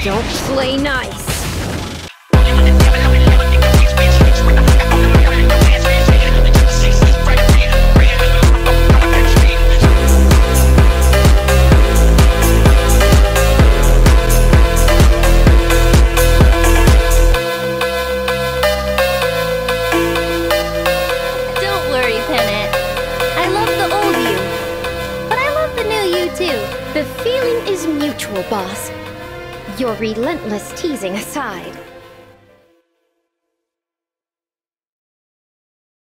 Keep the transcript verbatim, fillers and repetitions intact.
Don't play nice. Don't worry, Panette. I love the old you, but I love the new you too. The feeling is mutual, boss. Your relentless teasing aside,